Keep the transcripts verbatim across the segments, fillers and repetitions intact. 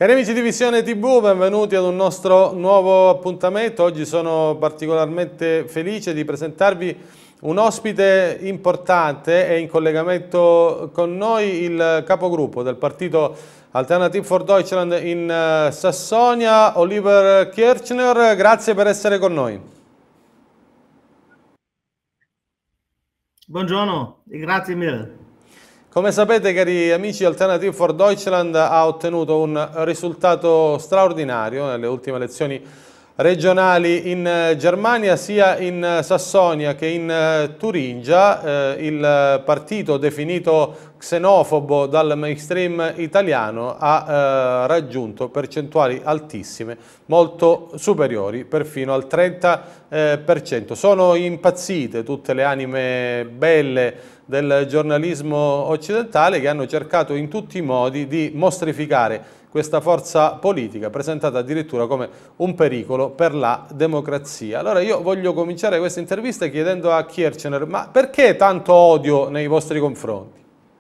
Cari amici di Visione T V, benvenuti ad un nostro nuovo appuntamento. Oggi sono particolarmente felice di presentarvi un ospite importante e in collegamento con noi il capogruppo del partito Alternative for Deutschland in eh, Sassonia, Oliver Kirchner. Grazie per essere con noi. Buongiorno e grazie mille. Come sapete, cari amici, Alternative for Deutschland ha ottenuto un risultato straordinario nelle ultime elezioni regionali in eh, Germania, sia in eh, Sassonia che in eh, Turingia. Eh, il partito definito xenofobo dal mainstream italiano ha eh, raggiunto percentuali altissime, molto superiori, perfino al trenta per cento. Sono impazzite tutte le anime belle del giornalismo occidentale che hanno cercato in tutti i modi di mostrificare questa forza politica, presentata addirittura come un pericolo per la democrazia. Allora io voglio cominciare questa intervista chiedendo a Kirchner, ma perché tanto odio nei vostri confronti?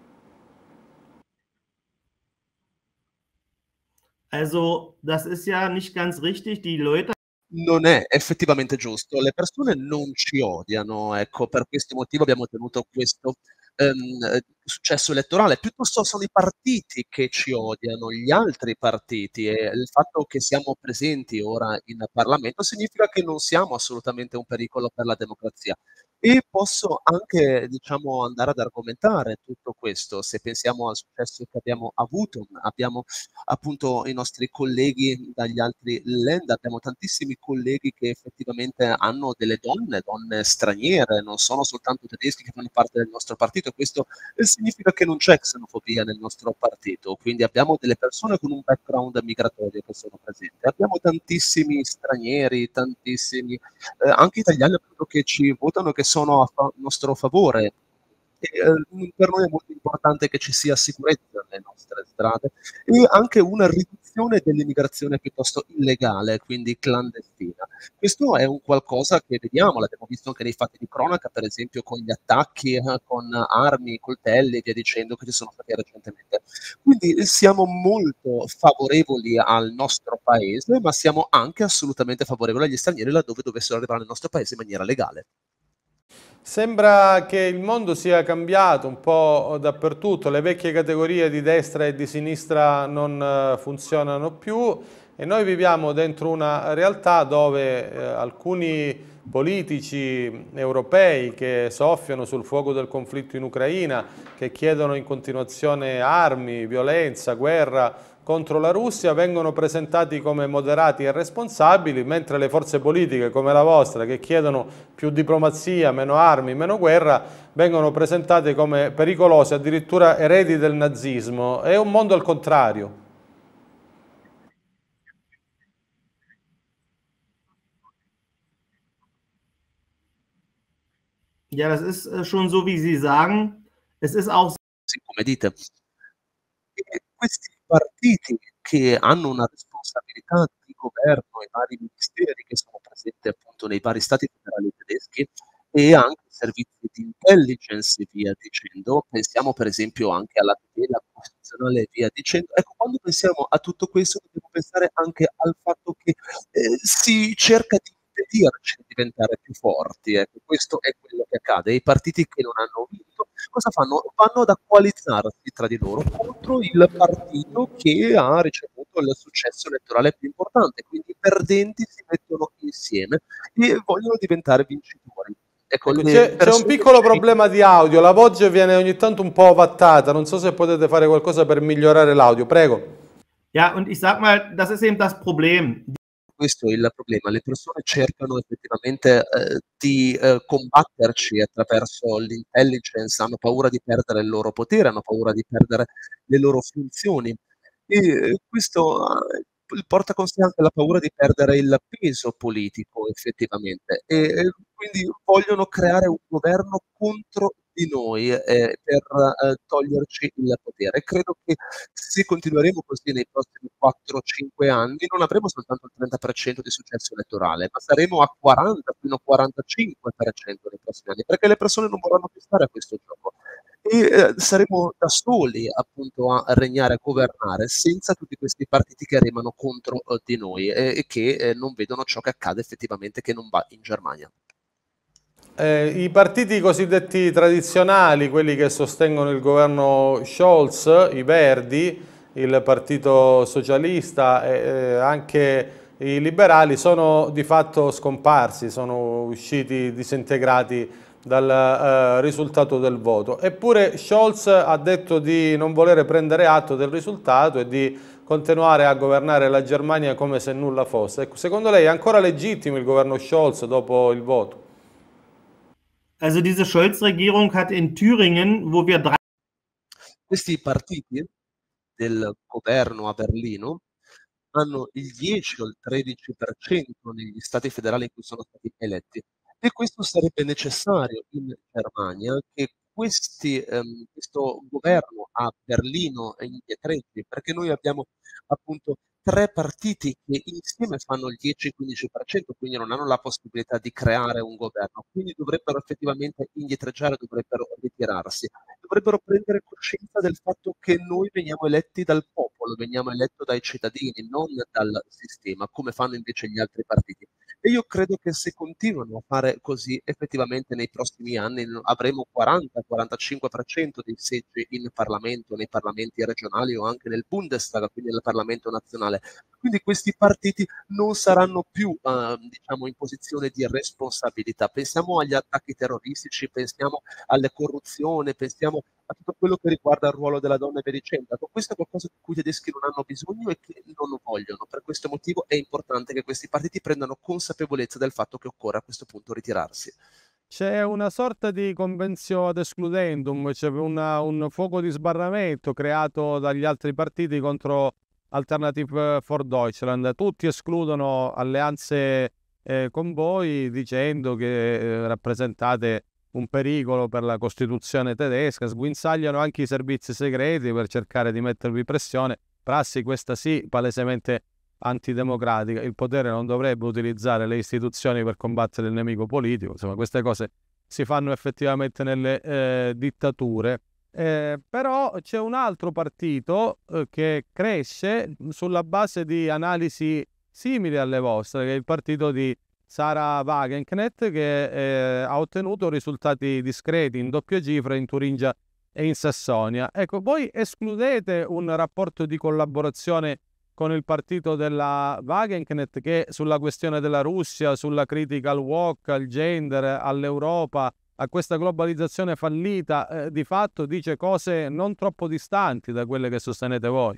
Also, das ist ja nicht ganz richtig. Die Leute Non è effettivamente giusto. Le persone non ci odiano, ecco, per questo motivo abbiamo ottenuto questo, ehm, successo elettorale. Piuttosto sono i partiti che ci odiano, gli altri partiti, e il fatto che siamo presenti ora in Parlamento significa che non siamo assolutamente un pericolo per la democrazia. E posso anche, diciamo, andare ad argomentare tutto questo. Se pensiamo al successo che abbiamo avuto, abbiamo appunto i nostri colleghi dagli altri land, abbiamo tantissimi colleghi che effettivamente hanno delle donne, donne straniere, non sono soltanto tedeschi che fanno parte del nostro partito, e questo eh, significa che non c'è xenofobia nel nostro partito, quindi abbiamo delle persone con un background migratorio che sono presenti, abbiamo tantissimi stranieri, tantissimi eh, anche italiani appunto che ci votano, che sono a fa- nostro favore. E, eh, per noi è molto importante che ci sia sicurezza nelle nostre strade e anche una riduzione dell'immigrazione piuttosto illegale, quindi clandestina. Questo è un qualcosa che vediamo, l'abbiamo visto anche nei fatti di cronaca, per esempio con gli attacchi eh, con armi, coltelli e via dicendo che ci sono stati recentemente. Quindi eh, siamo molto favorevoli al nostro paese, ma siamo anche assolutamente favorevoli agli stranieri laddove dovessero arrivare nel nostro paese in maniera legale. Sembra che il mondo sia cambiato un po' dappertutto, le vecchie categorie di destra e di sinistra non eh, funzionano più e noi viviamo dentro una realtà dove eh, alcuni politici europei che soffiano sul fuoco del conflitto in Ucraina, che chiedono in continuazione armi, violenza, guerra contro la Russia, vengono presentati come moderati e responsabili, mentre le forze politiche come la vostra, che chiedono più diplomazia, meno armi, meno guerra, vengono presentate come pericolose, addirittura eredi del nazismo. È un mondo al contrario. Ja, das ist äh, schon so, wie Sie sagen. Es ist auch Sì, come dite. E questi partiti che hanno una responsabilità di governo, i vari ministeri che sono presenti appunto nei vari stati federali tedeschi e anche servizi di intelligence e via dicendo, pensiamo per esempio anche alla tutela costituzionale e via dicendo. Ecco, quando pensiamo a tutto questo dobbiamo pensare anche al fatto che eh, si cerca di impedirci di diventare più forti, ecco, questo è quello che accade. I partiti che non hanno vinto cosa fanno? Vanno ad acqualizzarsi tra di loro contro il partito che ha ricevuto il successo elettorale più importante, quindi i perdenti si mettono insieme e vogliono diventare vincitori. Ecco, Ecco, le c'è c'è un persone piccolo ci problema di audio, la voce viene ogni tanto un po' ovattata, non so se potete fare qualcosa per migliorare l'audio, prego. Ja, und ich sag mal, das ist eben das Problem. Questo è il problema, le persone cercano effettivamente eh, di eh, combatterci attraverso l'intelligence, hanno paura di perdere il loro potere, hanno paura di perdere le loro funzioni e eh, questo eh, porta con sé anche la paura di perdere il peso politico effettivamente e eh, quindi vogliono creare un governo contro di noi eh, per eh, toglierci il potere. Credo che se continueremo così nei prossimi quattro cinque anni, non avremo soltanto il trenta per cento di successo elettorale, ma saremo a quaranta fino a quarantacinque per cento nei prossimi anni, perché le persone non vorranno più stare a questo gioco. e eh, saremo da soli appunto a regnare, a governare, senza tutti questi partiti che remano contro eh, di noi e, e che eh, non vedono ciò che accade effettivamente che non va in Germania. Eh, I partiti cosiddetti tradizionali, quelli che sostengono il governo Scholz, i Verdi, il Partito Socialista e eh, anche i liberali, sono di fatto scomparsi, sono usciti disintegrati dal eh, risultato del voto. Eppure Scholz ha detto di non volere prendere atto del risultato e di continuare a governare la Germania come se nulla fosse. Ecco, secondo lei è ancora legittimo il governo Scholz dopo il voto? Also diese Scholz-Regierung hat in Thüringen, wo wir drei Questi partiti del governo a Berlino hanno il dieci o il tredici per cento negli stati federali in cui sono stati eletti. E questo sarebbe necessario in Germania che questi, ehm, questo governo a Berlino indietreggi, perché noi abbiamo appunto tre partiti che insieme fanno il dieci-quindici per cento, quindi non hanno la possibilità di creare un governo, quindi dovrebbero effettivamente indietreggiare, dovrebbero ritirarsi, dovrebbero prendere coscienza del fatto che noi veniamo eletti dal popolo, veniamo eletto dai cittadini, non dal sistema, come fanno invece gli altri partiti. E io credo che se continuano a fare così, effettivamente nei prossimi anni avremo quaranta-quarantacinque per cento dei seggi in Parlamento, nei parlamenti regionali o anche nel Bundestag, quindi nel Parlamento nazionale. Quindi questi partiti non saranno più eh, diciamo, in posizione di responsabilità. Pensiamo agli attacchi terroristici, pensiamo alla corruzione, pensiamo a tutto quello che riguarda il ruolo della donna e via dicendo. Questo è qualcosa di cui i tedeschi non hanno bisogno e che non vogliono. Per questo motivo è importante che questi partiti prendano consapevolezza del fatto che occorre a questo punto ritirarsi. C'è una sorta di convenzio ad excludendum, c'è una- un fuoco di sbarramento creato dagli altri partiti contro Alternative for Deutschland. Tutti escludono alleanze eh, con voi dicendo che eh, rappresentate un pericolo per la Costituzione tedesca, sguinzagliano anche i servizi segreti per cercare di mettervi pressione. Prassi questa sì, palesemente antidemocratica. Il potere non dovrebbe utilizzare le istituzioni per combattere il nemico politico. Insomma, queste cose si fanno effettivamente nelle eh, dittature. Eh, però c'è un altro partito eh, che cresce sulla base di analisi simili alle vostre, che è il partito di Sarah Wagenknecht, che eh, ha ottenuto risultati discreti in doppie cifre in Turingia e in Sassonia. Ecco, voi escludete un rapporto di collaborazione con il partito della Wagenknecht che sulla questione della Russia, sulla critica al woke, al gender, all'Europa, a questa globalizzazione fallita, eh, di fatto dice cose non troppo distanti da quelle che sostenete voi.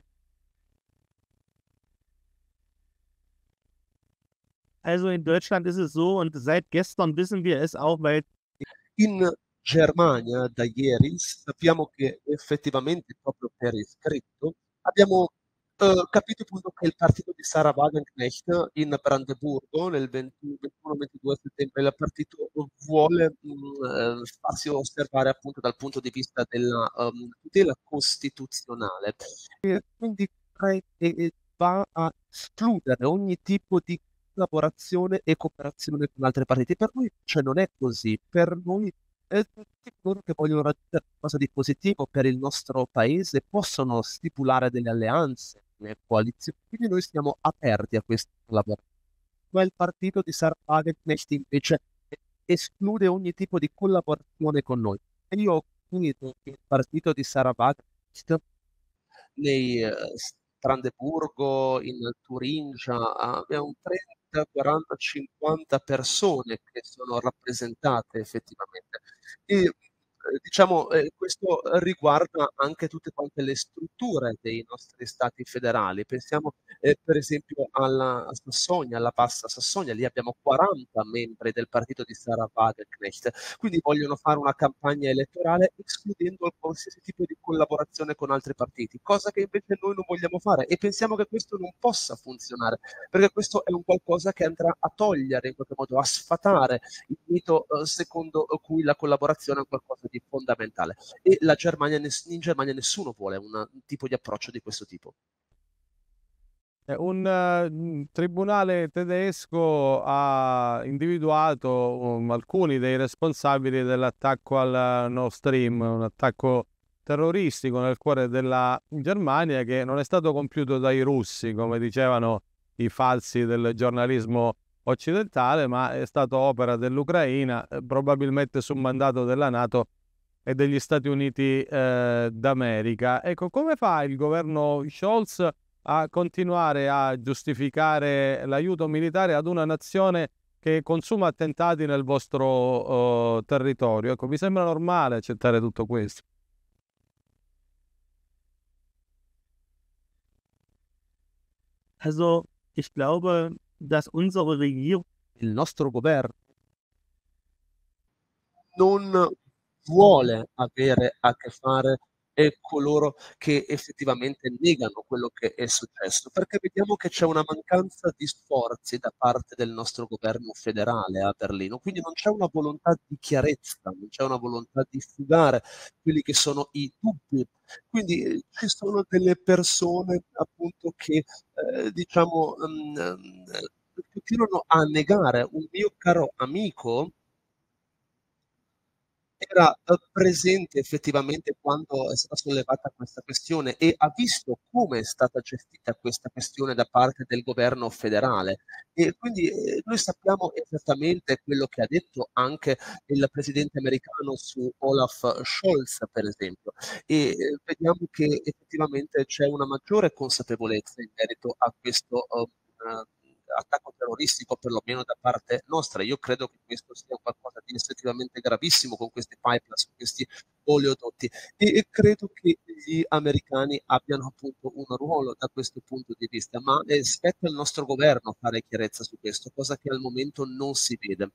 Also in Deutschland ist es so und seit gestern wissen wir es auch, weil In Germania da ieri sappiamo che effettivamente proprio per iscritto abbiamo eh, capito appunto che il partito di Sarah Wagenknecht in Brandeburgo nel ventuno ventidue settembre il partito vuole mh, eh, farsi osservare appunto dal punto di vista della um, tutela costituzionale e quindi eh, eh, va a escludere ogni tipo di collaborazione e cooperazione con altri partiti. Per noi cioè non è così, per noi eh, tutti coloro che vogliono raggiungere qualcosa di positivo per il nostro paese possono stipulare delle alleanze, delle coalizioni, quindi noi siamo aperti a questa collaborazione. Ma il partito di Sarah Wagenknecht invece esclude ogni tipo di collaborazione con noi. E io ho finito che il partito di Sarah Wagenknecht nei eh, Brandeburgo, in Turingia, abbiamo un trenta, quaranta, cinquanta persone che sono rappresentate effettivamente. E eh, diciamo, eh, questo riguarda anche tutte quante le strutture dei nostri stati federali. Pensiamo eh, per esempio alla a Sassonia, alla Bassa Sassonia, lì abbiamo quaranta membri del partito di Sarah Wagenknecht, quindi vogliono fare una campagna elettorale escludendo qualsiasi tipo di collaborazione con altri partiti, cosa che invece noi non vogliamo fare e pensiamo che questo non possa funzionare, perché questo è un qualcosa che andrà a togliere, in qualche modo, a sfatare il mito eh, secondo cui la collaborazione è un qualcosa di fondamentale. E la Germania, in Germania nessuno vuole una, un tipo di approccio di questo tipo. Eh, un eh, un tribunale tedesco ha individuato um, alcuni dei responsabili dell'attacco al Nord Stream, un attacco terroristico nel cuore della Germania che non è stato compiuto dai russi, come dicevano i falsi del giornalismo occidentale, ma è stato opera dell'Ucraina, eh, probabilmente su mandato della NATO e degli Stati Uniti eh, d'America. Ecco, come fa il governo Scholz a continuare a giustificare l'aiuto militare ad una nazione che consuma attentati nel vostro eh, territorio? Ecco, mi sembra normale accettare tutto questo. Also, ich glaube, dass unsere Regierung Il nostro governo non vuole avere a che fare e coloro che effettivamente negano quello che è successo, perché vediamo che c'è una mancanza di sforzi da parte del nostro governo federale a Berlino, quindi non c'è una volontà di chiarezza, non c'è una volontà di fugare quelli che sono i dubbi. Quindi eh, ci sono delle persone appunto che eh, diciamo mm, eh, continuano a negare. Un mio caro amico era, uhm, presente effettivamente quando è stata sollevata questa questione e ha visto come è stata gestita questa questione da parte del governo federale. E quindi, ehm, noi sappiamo esattamente quello che ha detto anche il presidente americano su Olaf Scholz, per esempio, e, ehm, vediamo che effettivamente c'è una maggiore consapevolezza in merito a questo, uhm, attacco terroristico, perlomeno da parte nostra. Io credo che questo sia qualcosa di effettivamente gravissimo con questi pipeline, su questi oleodotti e, e credo che gli americani abbiano appunto un ruolo da questo punto di vista, ma eh, spetta al nostro governo fare chiarezza su questo, cosa che al momento non si vede.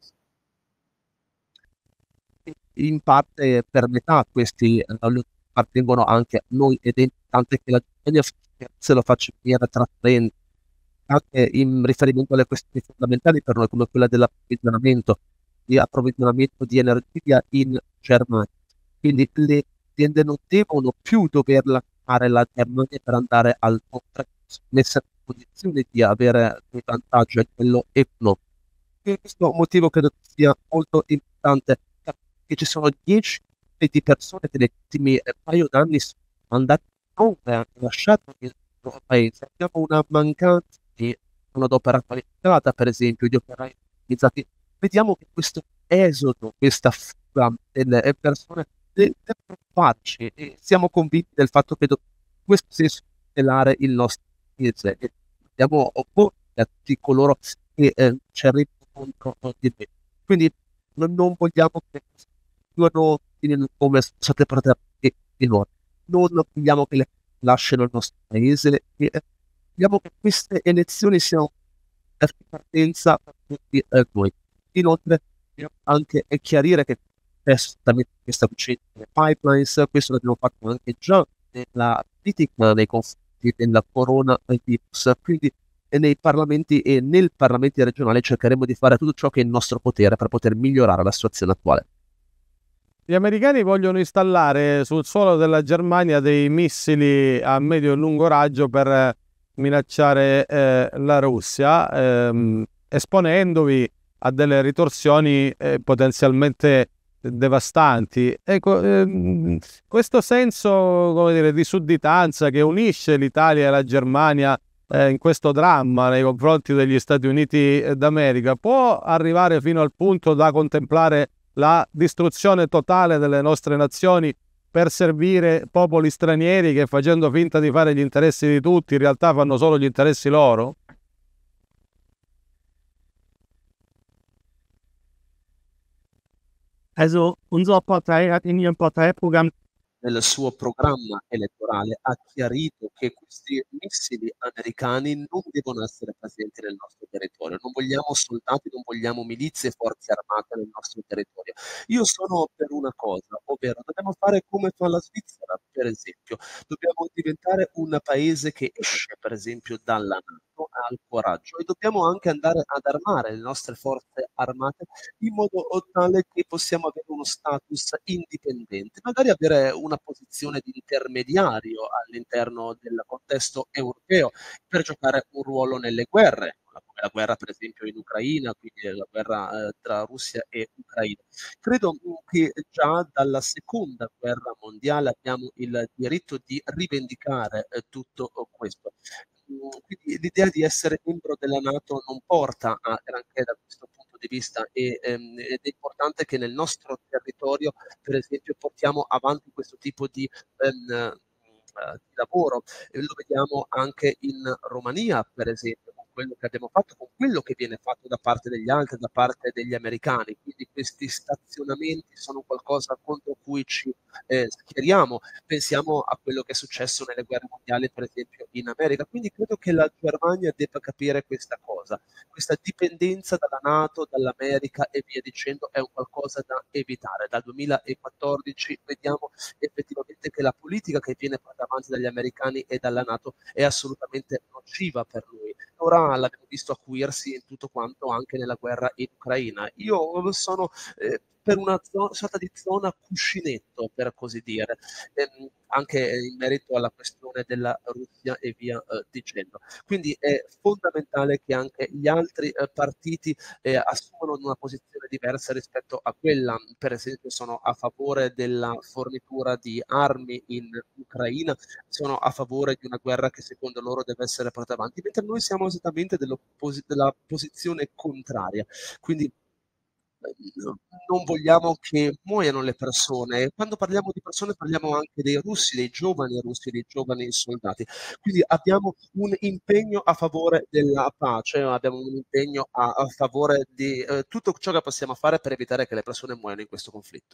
In parte per metà questi eh, appartengono anche a noi ed è importante che la Germania se lo faccia in maniera trasparente anche in riferimento alle questioni fondamentali per noi, come quella dell'approvvigionamento, di approvvigionamento di energia in Germania. Quindi le aziende non devono più dover lasciare la Germania per andare altrove, messe in condizione di avere un vantaggio, è quello economico. Per questo motivo credo che sia molto importante che ci sono dieci di persone che negli ultimi eh, paio d'anni sono andate oltre, hanno lasciato il loro paese. Abbiamo una mancanza di manodopera qualificata, per esempio, di operai specializzati. Vediamo che questo esodo, questa fuga delle persone deve preoccuparci e siamo convinti del fatto che dobbiamo in questo senso tutelare il nostro paese e dobbiamo opporre a tutti coloro che eh, ci arrivano contro di noi. Quindi non, non vogliamo che siano come sono state protette finora. Non vogliamo che le lasciano il nostro paese e eh, vogliamo che queste elezioni siano la partenza per tutti eh, noi. Inoltre, vogliamo anche eh, chiarire che esattamente questa vicenda delle pipelines, questo l'abbiamo fatto anche già nella politica nei confronti della coronavirus, quindi e nei parlamenti e nel Parlamento regionale cercheremo di fare tutto ciò che è in nostro potere per poter migliorare la situazione attuale. Gli americani vogliono installare sul suolo della Germania dei missili a medio e lungo raggio per minacciare eh, la Russia, ehm, esponendovi a delle ritorsioni eh, potenzialmente devastanti. Ecco, ehm, questo senso, come dire, di sudditanza che unisce l'Italia e la Germania eh, in questo dramma nei confronti degli Stati Uniti d'America può arrivare fino al punto da contemplare la distruzione totale delle nostre nazioni per servire popoli stranieri che, facendo finta di fare gli interessi di tutti, in realtà fanno solo gli interessi loro? Also, unsere Partei hat in ihrem Parteiprogramm Nel suo programma elettorale ha chiarito che questi missili americani non devono essere presenti nel nostro territorio. Non vogliamo soldati, non vogliamo milizie e forze armate nel nostro territorio. Io sono per una cosa, ovvero dobbiamo fare come fa la Svizzera, per esempio. Dobbiamo diventare un paese che esce, per esempio, dalla NATO diritto al coraggio e dobbiamo anche andare ad armare le nostre forze armate in modo tale che possiamo avere uno status indipendente, magari avere una posizione di intermediario all'interno del contesto europeo per giocare un ruolo nelle guerre, come la guerra per esempio in Ucraina, quindi la guerra eh, tra Russia e Ucraina. Credo mm, che già dalla seconda guerra mondiale abbiamo il diritto di rivendicare eh, tutto questo. Mm, Quindi l'idea di essere membro della NATO non porta a granché da questo punto di vista e, ehm, ed è importante che nel nostro territorio, per esempio, portiamo avanti questo tipo di, ehm, eh, di lavoro. E lo vediamo anche in Romania, per esempio, con quello che abbiamo fatto, con quello che viene fatto da parte degli altri, da parte degli americani. Quindi questi stazionamenti sono qualcosa contro cui ci eh, schieriamo. Pensiamo a quello che è successo nelle guerre mondiali, per esempio in America. Quindi credo che la Germania debba capire questa cosa. Questa dipendenza dalla NATO, dall'America e via dicendo è un qualcosa da evitare. Dal duemilaquattordici vediamo effettivamente che la politica che viene portata avanti dagli americani e dalla NATO è assolutamente nociva per noi. Ora l'abbiamo visto acuirsi in tutto quanto anche nella guerra in Ucraina. Io sono eh, per una zo- sorta di zona cuscinetto, per così dire, ehm, anche in merito alla questione della Russia e via eh, dicendo. Quindi è fondamentale che anche gli altri eh, partiti eh, assumano una posizione diversa rispetto a quella. Per esempio sono a favore della fornitura di armi in Ucraina, sono a favore di una guerra che secondo loro deve essere portata avanti, mentre noi siamo esattamente della posizione contraria. Quindi non vogliamo che muoiano le persone. Quando parliamo di persone parliamo anche dei russi, dei giovani russi, dei giovani soldati. Quindi abbiamo un impegno a favore della pace, abbiamo un impegno a, a favore di eh, tutto ciò che possiamo fare per evitare che le persone muoiano in questo conflitto.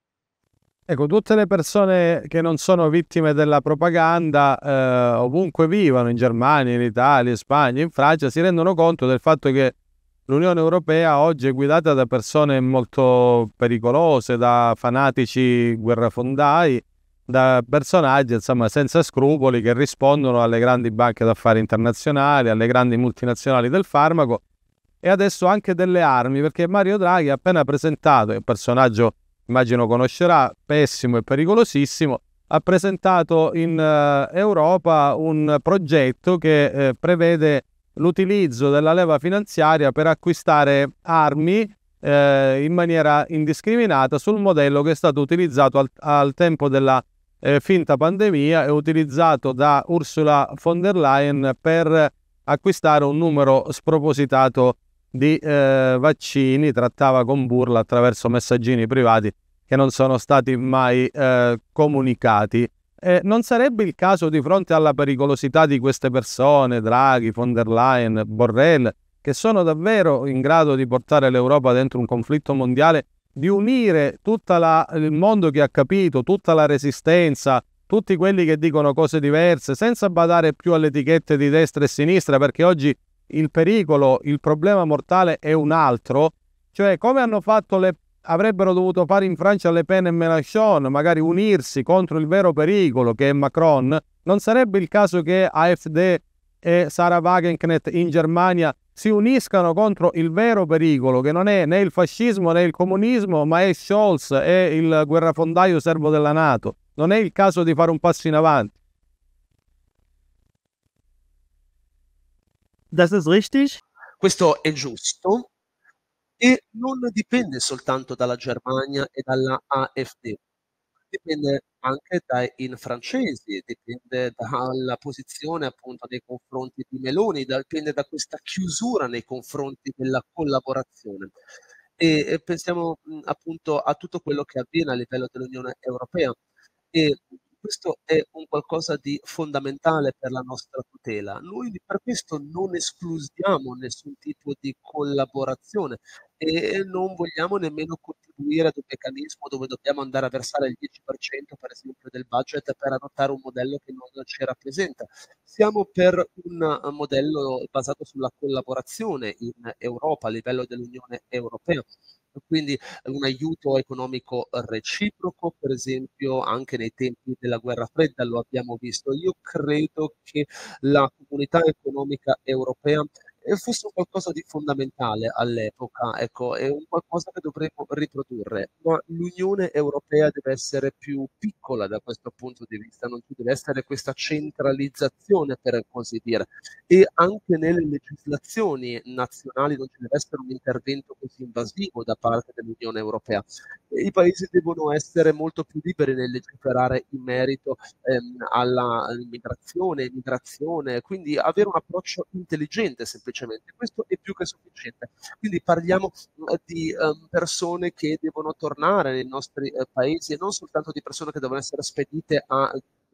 Ecco, tutte le persone che non sono vittime della propaganda, eh, ovunque vivano, in Germania, in Italia, in Spagna, in Francia, si rendono conto del fatto che l'Unione Europea oggi è guidata da persone molto pericolose, da fanatici guerrafondai, da personaggi, insomma, senza scrupoli che rispondono alle grandi banche d'affari internazionali, alle grandi multinazionali del farmaco e adesso anche delle armi, perché Mario Draghi ha appena presentato, è un personaggio immagino conoscerà, pessimo e pericolosissimo, ha presentato in uh, Europa un progetto che eh, prevede l'utilizzo della leva finanziaria per acquistare armi eh, in maniera indiscriminata sul modello che è stato utilizzato al, al tempo della eh, finta pandemia e utilizzato da Ursula von der Leyen per acquistare un numero spropositato di eh, vaccini, trattava con burla attraverso messaggini privati che non sono stati mai eh, comunicati. Eh, non sarebbe il caso, di fronte alla pericolosità di queste persone, Draghi, von der Leyen, Borrell, che sono davvero in grado di portare l'Europa dentro un conflitto mondiale, di unire tutto il mondo che ha capito, tutta la resistenza, tutti quelli che dicono cose diverse, senza badare più alle etichette di destra e sinistra, perché oggi il pericolo, il problema mortale è un altro, cioè come hanno fatto le, avrebbero dovuto fare in Francia Le Pen e Mélenchon, magari unirsi contro il vero pericolo che è Macron. Non sarebbe il caso che AfD e Sarah Wagenknecht in Germania si uniscano contro il vero pericolo, che non è né il fascismo né il comunismo, ma è Scholz, è il guerrafondaio servo della NATO? Non è il caso di fare un passo in avanti? Das ist richtig. Questo è giusto e non dipende soltanto dalla Germania e dalla AfD, dipende anche dai francesi, dipende dalla posizione appunto nei confronti di Meloni, da, dipende da questa chiusura nei confronti della collaborazione. E, e pensiamo mh, appunto a tutto quello che avviene a livello dell'Unione Europea. E questo è un qualcosa di fondamentale per la nostra tutela. Noi per questo non escludiamo nessun tipo di collaborazione e non vogliamo nemmeno contribuire ad un meccanismo dove dobbiamo andare a versare il dieci per cento, per esempio, del budget per adottare un modello che non ci rappresenta. Siamo per un modello basato sulla collaborazione in Europa, a livello dell'Unione Europea. Quindi un aiuto economico reciproco, per esempio anche nei tempi della guerra fredda lo abbiamo visto. Io credo che la comunità economica europea ehm, fosse un qualcosa di fondamentale all'epoca, ecco, è un qualcosa che dovremmo riprodurre, ma l'Unione Europea deve essere più piccola da questo punto di vista, non ci deve essere questa centralizzazione, per così dire. E anche nelle legislazioni nazionali non ci deve essere un intervento così invasivo da parte dell'Unione Europea. E I paesi devono essere molto più liberi nel legiferare in merito ehm, alla immigrazione, migrazione, quindi avere un approccio intelligente semplicemente. Questo è più che sufficiente. Quindi parliamo mh, di ehm, persone che devono tornare nei nostri eh, paesi e non soltanto di persone che devono essere spedite a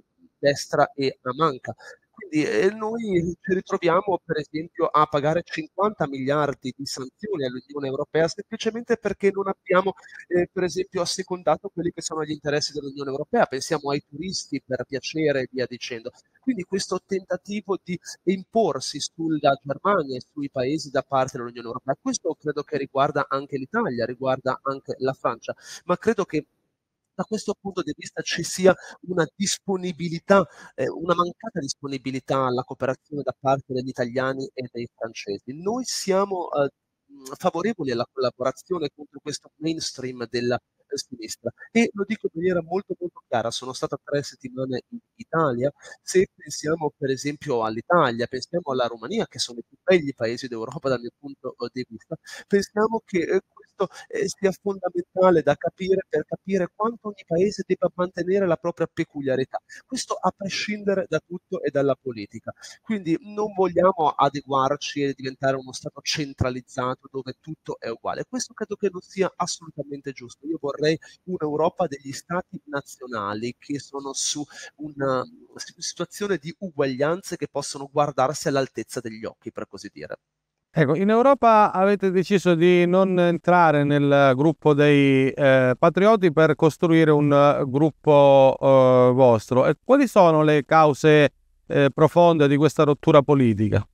destra e a manca. Quindi eh, noi ci ritroviamo per esempio a pagare cinquanta miliardi di sanzioni all'Unione Europea semplicemente perché non abbiamo eh, per esempio assecondato quelli che sono gli interessi dell'Unione Europea, pensiamo ai turisti per piacere e via dicendo. Quindi questo tentativo di imporsi sulla Germania e sui paesi da parte dell'Unione Europea, questo credo che riguarda anche l'Italia, riguarda anche la Francia, ma credo che da questo punto di vista ci sia una disponibilità, ehm, una mancata disponibilità alla cooperazione da parte degli italiani e dei francesi. Noi siamo, uhm, mhmm, favorevoli alla collaborazione contro questo mainstream della ehm, sinistra e lo dico in maniera molto, molto chiara. Sono stata tre settimane in Italia. Se pensiamo per esempio all'Italia, pensiamo alla Romania, che sono i più begli paesi d'Europa dal mio punto, uhm, di vista, pensiamo che, ehm, questo, ehm, sia fondamentale da capire per capire quanto ogni paese debba mantenere la propria peculiarità. Questo a prescindere da tutto e dalla politica. Quindi non vogliamo adeguarci e diventare uno Stato centralizzato dove tutto è uguale. Questo credo che non sia assolutamente giusto. Io vorrei un'Europa degli Stati nazionali che sono su una s situazione di uguaglianze che possono guardarsi all'altezza degli occhi, per così dire. Ecco, in Europa avete deciso di non entrare nel gruppo dei eh, patrioti per costruire un eh, gruppo eh, vostro. E quali sono le cause eh, profonde di questa rottura politica?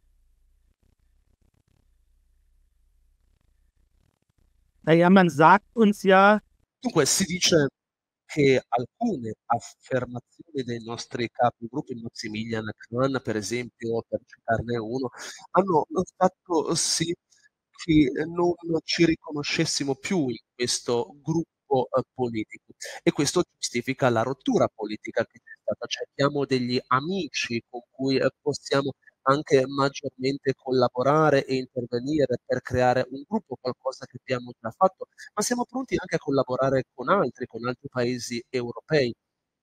Na ja, man sagt uns ja, Dunque si dice che alcune affermazioni dei nostri capigruppo, il Maximilian Kahn per esempio, per citarne uno, hanno fatto sì che non ci riconoscessimo più in questo gruppo, uhm, politico e questo giustifica la rottura politica che c'è stata. Cerchiamo degli amici con cui, ehm, possiamo anche maggiormente collaborare e intervenire per creare un gruppo, qualcosa che abbiamo già fatto, ma siamo pronti anche a collaborare con altri, con altri paesi europei.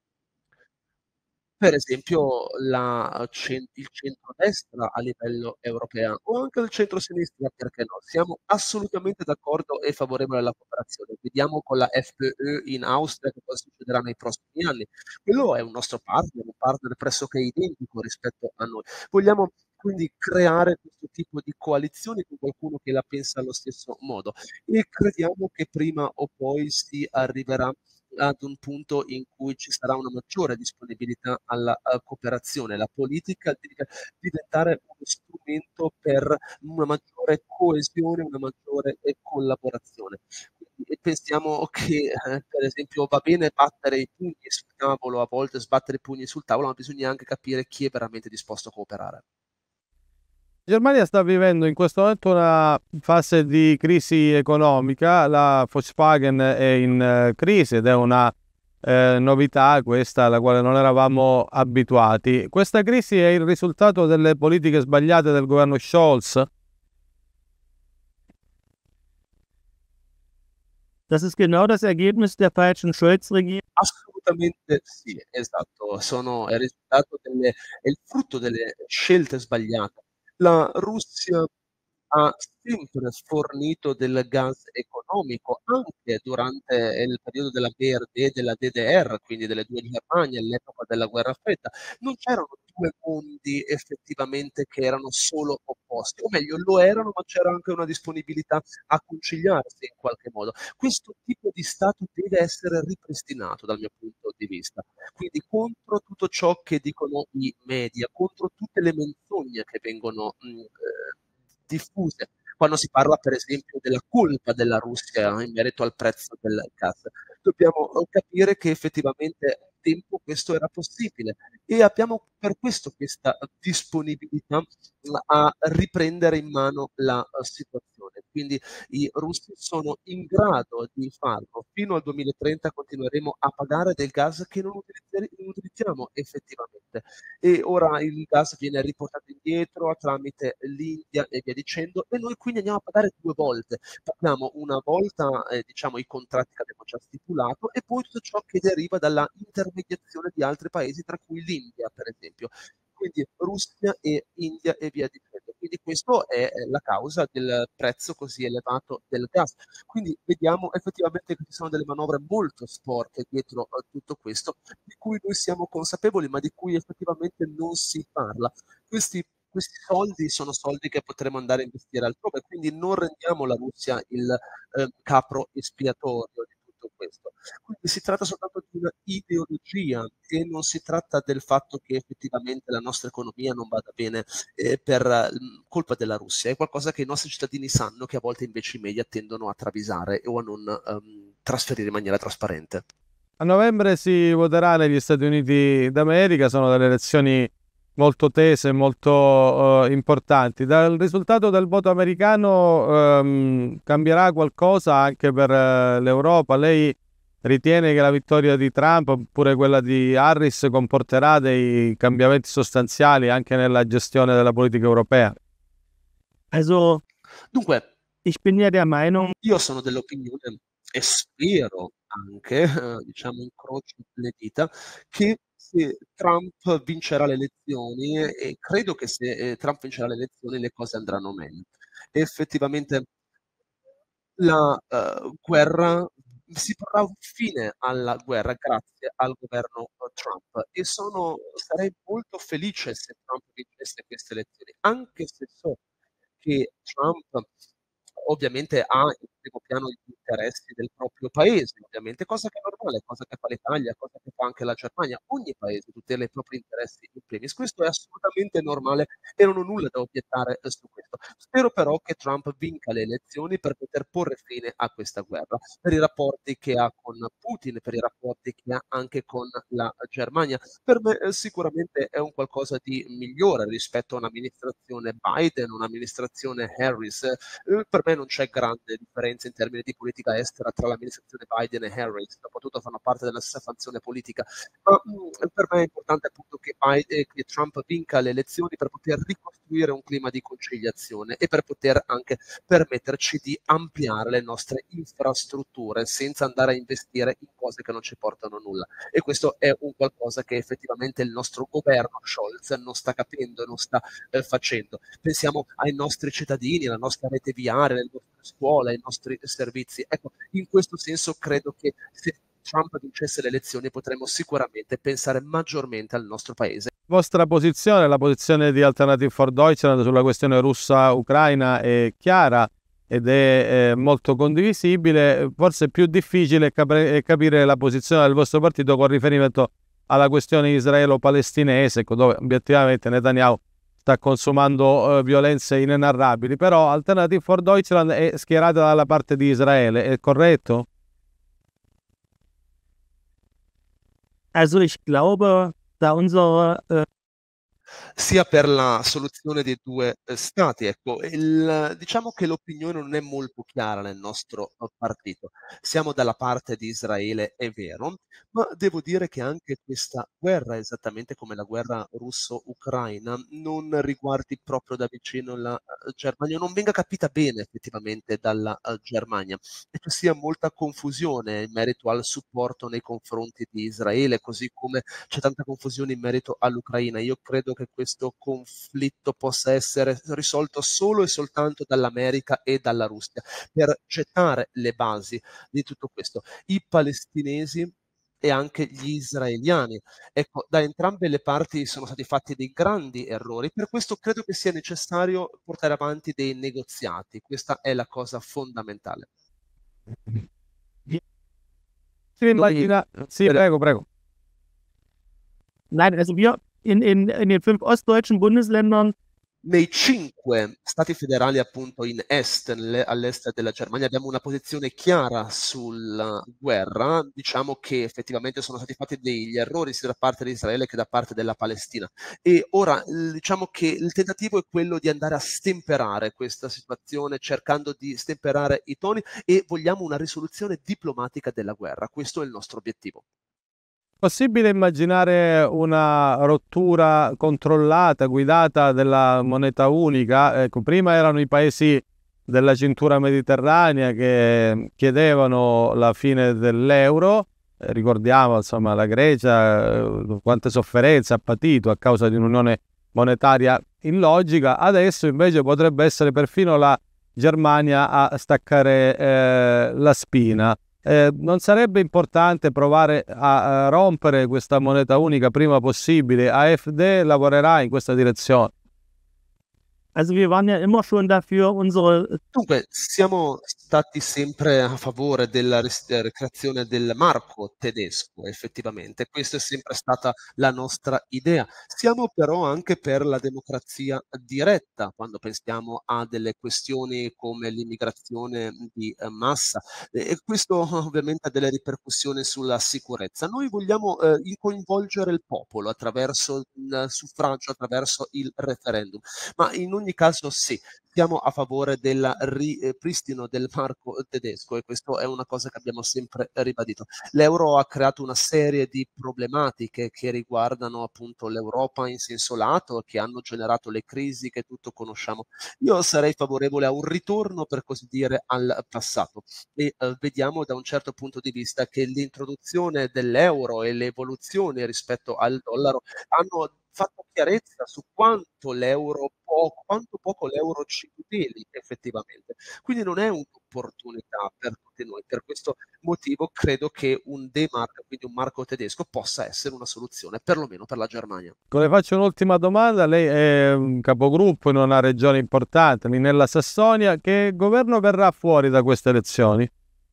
Per esempio la cen il centrodestra a livello europeo o anche il centrosinistra, perché no. Siamo assolutamente d'accordo e favorevoli alla cooperazione. Vediamo con la FPÖ in Austria che cosa succederà nei prossimi anni. Quello è un nostro partner, un partner pressoché identico rispetto a noi. Vogliamo quindi creare questo tipo di coalizioni con qualcuno che la pensa allo stesso modo e crediamo che prima o poi si arriverà ad un punto in cui ci sarà una maggiore disponibilità alla, uhm, cooperazione. La politica deve diventare uno strumento per una maggiore coesione, una maggiore, ehm, collaborazione. Quindi e pensiamo che, eh, per esempio, va bene battere i pugni sul tavolo, a volte sbattere i pugni sul tavolo, ma bisogna anche capire chi è veramente disposto a cooperare. La Germania sta vivendo in questo momento una fase di crisi economica, la Volkswagen è in eh, crisi ed è una eh, novità questa alla quale non eravamo abituati. Questa crisi è il risultato delle politiche sbagliate del governo Scholz? das ist genau das Ergebnis der falschen Scholz-Regierung. Assolutamente sì, esatto. Sono è il risultato delle è il frutto delle scelte sbagliate. La Russia ha sempre fornito del gas economico, anche durante il periodo della B R D e della D D R, quindi delle due Germanie all'epoca della guerra fredda. Non c'erano due mondi effettivamente che erano solo opposti, o meglio lo erano, ma c'era anche una disponibilità a conciliarsi in qualche modo. Questo tipo di Stato deve essere ripristinato dal mio punto di vista. Quindi contro tutto ciò che dicono i media, contro tutte le menzogne che vengono, mhmm, ehm, diffuse, quando si parla per esempio della colpa della Russia in merito al prezzo del gas. Dobbiamo capire che effettivamente un tempo questo era possibile e abbiamo per questo questa disponibilità a riprendere in mano la situazione. Quindi i russi sono in grado di farlo. Fino al duemilatrenta continueremo a pagare del gas che non utilizzeri- non utilizziamo effettivamente e ora il gas viene riportato indietro tramite l'India e via dicendo e noi quindi andiamo a pagare due volte. Paghiamo una volta eh, diciamo i contratti che abbiamo già stipulato e poi tutto ciò che deriva dalla intermediazione di altri paesi, tra cui l'India per esempio. Quindi Russia e India e via dicendo. Quindi questo è la causa del prezzo così elevato del gas. Quindi vediamo effettivamente che ci sono delle manovre molto sporche dietro a tutto questo, di cui noi siamo consapevoli, ma di cui effettivamente non si parla. Questi, questi soldi sono soldi che potremo andare a investire altrove, quindi non rendiamo la Russia il eh, capro espiatorio di tutto questo. Quindi si tratta soltanto di una ideologia e non si tratta del fatto che effettivamente la nostra economia non vada bene eh, per mm, colpa della Russia, è qualcosa che i nostri cittadini sanno che a volte invece i media tendono a travisare o a non um, trasferire in maniera trasparente. A novembre si voterà negli Stati Uniti d'America, sono delle elezioni molto tese, molto eh, importanti. Dal risultato del voto americano ehm, cambierà qualcosa anche per eh, l'Europa? Lei ritiene che la vittoria di Trump oppure quella di Harris comporterà dei cambiamenti sostanziali anche nella gestione della politica europea? Also, Dunque, ich bin ja der Meinung, io sono dell'opinione e spero anche, eh, diciamo, incrocio le dita, che se Trump vincerà le elezioni, e e credo che se eh, Trump vincerà le elezioni le cose andranno meglio. Effettivamente la eh, guerra si porrà un fine alla guerra grazie al governo eh, Trump e sono, sarei molto felice se Trump vincesse queste elezioni, anche se so che Trump ovviamente ha in primo piano gli interessi del proprio paese, ovviamente, cosa che è normale, cosa che fa l'Italia, cosa che fa anche la Germania, ogni paese tutela i propri interessi in primis. Questo è assolutamente normale e non ho nulla da obiettare eh, su questo. Spero però che Trump vinca le elezioni per poter porre fine a questa guerra, per i rapporti che ha con Putin, per i rapporti che ha anche con la Germania. Per me eh, sicuramente è un qualcosa di migliore rispetto a un'amministrazione Biden, un'amministrazione Harris. Eh, per me non c'è grande differenza in termini di politica estera tra l'amministrazione Biden e Harris, dopotutto fanno parte della stessa fazione politica, ma mh, per me è importante appunto che, Biden, che Trump vinca le elezioni per poter ricostruire un clima di conciliazione e per poter anche permetterci di ampliare le nostre infrastrutture senza andare a investire in cose che non ci portano a nulla. E questo è un qualcosa che effettivamente il nostro governo Scholz non sta capendo e non sta eh, facendo. Pensiamo ai nostri cittadini, alla nostra rete viaria, alle nostre scuole, ai nostri servizi. Ecco, in questo senso credo che se Trump vincesse le elezioni potremmo sicuramente pensare maggiormente al nostro paese. La vostra posizione, la posizione di Alternative for Deutschland sulla questione russa-ucraina è chiara ed è eh, molto condivisibile, forse è più difficile cap- capire la posizione del vostro partito con riferimento alla questione israelo-palestinese, dove obiettivamente Netanyahu sta consumando eh, violenze inenarrabili, però Alternative for Deutschland è schierata dalla parte di Israele, è corretto? also ich glaube, da unsere äh, sia per la soluzione dei due eh, stati. Ecco, il, diciamo che l'opinione non è molto chiara nel nostro eh, partito. Siamo dalla parte di Israele, è vero, ma devo dire che anche questa guerra, esattamente come la guerra russo-ucraina, non riguardi proprio da vicino la eh, Germania, non venga capita bene effettivamente dalla eh, Germania e ci sia molta confusione in merito al supporto nei confronti di Israele, così come c'è tanta confusione in merito all'Ucraina. Io credo che questo conflitto possa essere risolto solo e soltanto dall'America e dalla Russia per gettare le basi di tutto questo. I palestinesi e anche gli israeliani. Ecco, da entrambe le parti sono stati fatti dei grandi errori, per questo credo che sia necessario portare avanti dei negoziati. Questa è la cosa fondamentale. Sì, prego, prego. Nein, also wir in, in, in den fünf ostdeutschen Bundesländern Nei cinque stati federali appunto in est, nelle all'est della Germania, abbiamo una posizione chiara sulla guerra, diciamo che effettivamente sono stati fatti degli errori sia da parte di Israele che da parte della Palestina. E ora, l diciamo che il tentativo è quello di andare a stemperare questa situazione, cercando di stemperare i toni e vogliamo una risoluzione diplomatica della guerra. Questo è il nostro obiettivo. Possibile immaginare una rottura controllata, guidata della moneta unica? Ecco, prima erano i paesi della cintura mediterranea che chiedevano la fine dell'euro. Eh, ricordiamo, insomma, la Grecia, eh, quante sofferenze ha patito a causa di un'unione monetaria illogica. Adesso invece potrebbe essere perfino la Germania a staccare eh, la spina. Eh, non sarebbe importante provare a, a rompere questa moneta unica prima possibile? AfD lavorerà in questa direzione? Also wir waren ja immer schon dafür, unsere Dunque, siamo stati sempre a favore della res ehm, creazione del marco tedesco, effettivamente. Questa è sempre stata la nostra idea. Siamo però anche per la democrazia diretta, quando pensiamo a delle questioni come l'immigrazione di, ehm, massa, e e questo ovviamente ha delle ripercussioni sulla sicurezza. Noi vogliamo, ehm, in coinvolgere il popolo attraverso il suffragio, attraverso il referendum, ma in ogni caso sì, siamo a favore del ripristino del marco tedesco e questo è una cosa che abbiamo sempre ribadito. L'euro ha creato una serie di problematiche che riguardano appunto l'Europa in senso lato, che hanno generato le crisi che tutto conosciamo. Io sarei favorevole a un ritorno, per così dire, al passato e eh, vediamo da un certo punto di vista che l'introduzione dell'euro e le evoluzioni rispetto al dollaro hanno fatto chiarezza su quanto l'euro poco quanto poco l'euro ci tuteli effettivamente. Quindi non è un'opportunità per tutti noi. Per questo motivo credo che un D-Mark, quindi un marco tedesco, possa essere una soluzione, perlomeno per la Germania. Le faccio un'ultima domanda. Lei è un capogruppo in una regione importante, nella Sassonia. Che governo verrà fuori da queste elezioni?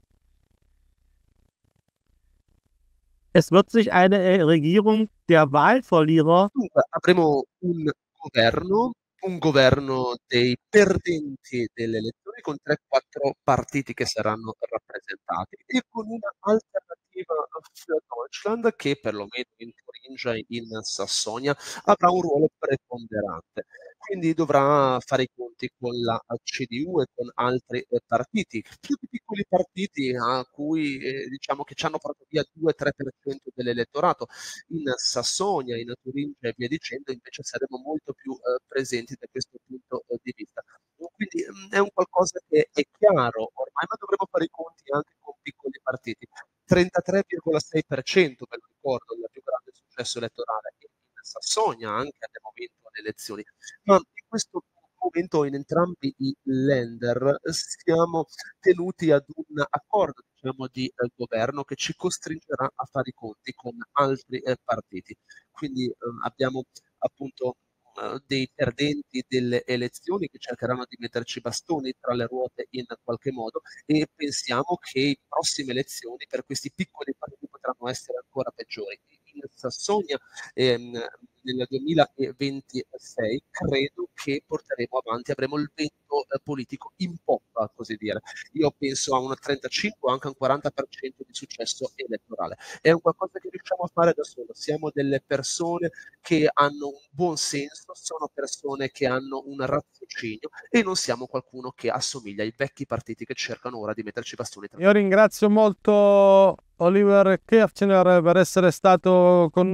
es wird sich eine äh, Regierung der Wahlverlierer Dunque, avremo un governo un governo dei perdenti delle elezioni con tre, quattro partiti che saranno rappresentati e con una alternativa für Deutschland che perlomeno in Turingia, in Sassonia, avrà un ruolo preponderante. Quindi dovrà fare i conti con la C D U e con altri, ehm, partiti, più di piccoli partiti a cui, ehm, diciamo che c'hanno portato via due, tre per cento dell'elettorato. In Sassonia, in Turingia e via dicendo, invece saremo molto più, ehm, presenti da questo punto, ehm, di vista. Quindi, mhmm, è un qualcosa che è chiaro ormai, ma dovremo fare i conti anche con piccoli partiti. trentatré virgola sei per cento, me lo ricordo, il più grande successo elettorale in Sassonia anche abbiamo vinto le elezioni. Ma in questo momento in entrambi i Länder siamo tenuti ad un accordo, diciamo, di eh, governo che ci costringerà a fare i conti con altri eh, partiti. Quindi eh, abbiamo appunto eh, dei perdenti delle elezioni che cercheranno di metterci bastoni tra le ruote in qualche modo e pensiamo che le prossime elezioni per questi piccoli partiti potranno essere ancora peggiori. In Sassonia ehm, nel duemilaventisei credo che porteremo avanti, avremo il vento eh, politico in poppa, così dire. Io penso a un trentacinque o anche un quaranta per cento di successo elettorale. È un qualcosa che riusciamo a fare da solo. Siamo delle persone che hanno un buon senso, sono persone che hanno un raziocinio e non siamo qualcuno che assomiglia ai vecchi partiti che cercano ora di metterci bastoni tra. Io ringrazio molto Oliver Kirchner per essere stato con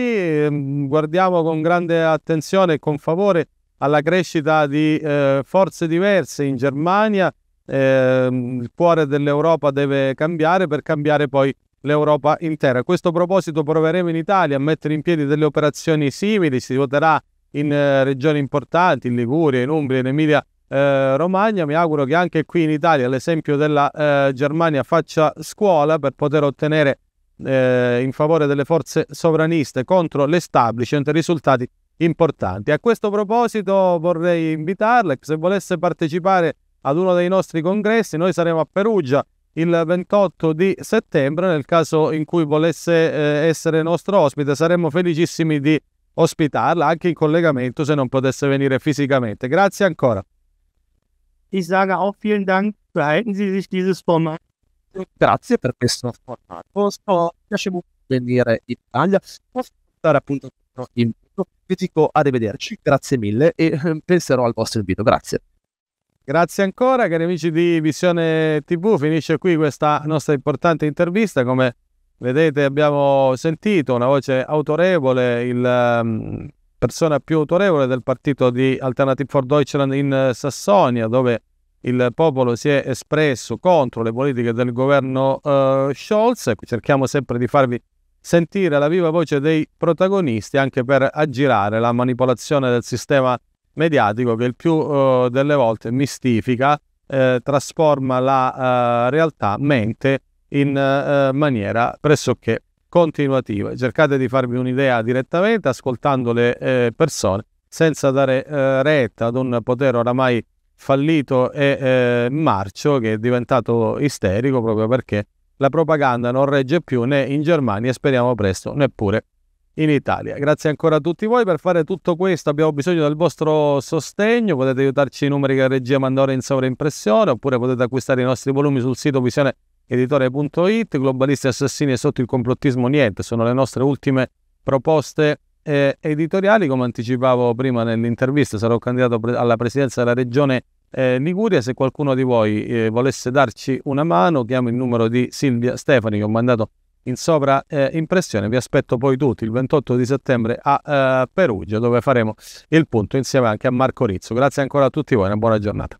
noi. Guardiamo con grande attenzione e con favore alla crescita di eh, forze diverse in Germania. Eh, il cuore dell'Europa deve cambiare per cambiare poi l'Europa intera. A questo proposito proveremo in Italia a mettere in piedi delle operazioni simili. Si voterà in eh, regioni importanti, in Liguria, in Umbria, in Emilia Eh, Romagna. Mi auguro che anche qui in Italia l'esempio della eh, Germania faccia scuola per poter ottenere eh, in favore delle forze sovraniste contro l'establishment risultati importanti. A questo proposito vorrei invitarla, se volesse partecipare ad uno dei nostri congressi. Noi saremo a Perugia il ventotto di settembre. Nel caso in cui volesse eh, essere nostro ospite, saremmo felicissimi di ospitarla anche in collegamento se non potesse venire fisicamente. Grazie ancora. Ich sage auch vielen Dank. Behalten Sie sich dieses Format. Grazie per questo formato. Sto piace molto venire in Italia. Posso portare appunto in vi dico arrivederci, grazie mille e eh, penserò al vostro invito. Grazie. Grazie ancora, cari amici di Visione tivù. Finisce qui questa nostra importante intervista. Come vedete abbiamo sentito una voce autorevole, il um, persona più autorevole del partito di Alternative for Deutschland in Sassonia, dove il popolo si è espresso contro le politiche del governo uh, Scholz. Cerchiamo sempre di farvi sentire la viva voce dei protagonisti, anche per aggirare la manipolazione del sistema mediatico che il più uh, delle volte mistifica, eh, trasforma la uh, realtà, mente in uh, maniera pressoché continuativa. Cercate di farvi un'idea direttamente ascoltando le eh, persone, senza dare eh, retta ad un potere oramai fallito e eh, marcio, che è diventato isterico proprio perché la propaganda non regge più né in Germania e speriamo presto neppure in Italia. Grazie ancora a tutti voi. Per fare tutto questo abbiamo bisogno del vostro sostegno. Potete aiutarci i numeri che la regia manda ora in sovraimpressione, oppure potete acquistare i nostri volumi sul sito visione editore punto it. Globalisti assassini e sotto il complottismo niente sono le nostre ultime proposte eh, editoriali. Come anticipavo prima nell'intervista, sarò candidato pre- alla presidenza della regione Eh, Liguria. Se qualcuno di voi eh, volesse darci una mano, chiamo il numero di Silvia Stefani che ho mandato in sovra eh, impressione. Vi aspetto poi tutti il ventotto di settembre a eh, Perugia, dove faremo il punto insieme anche a Marco Rizzo. Grazie ancora a tutti voi, una buona giornata.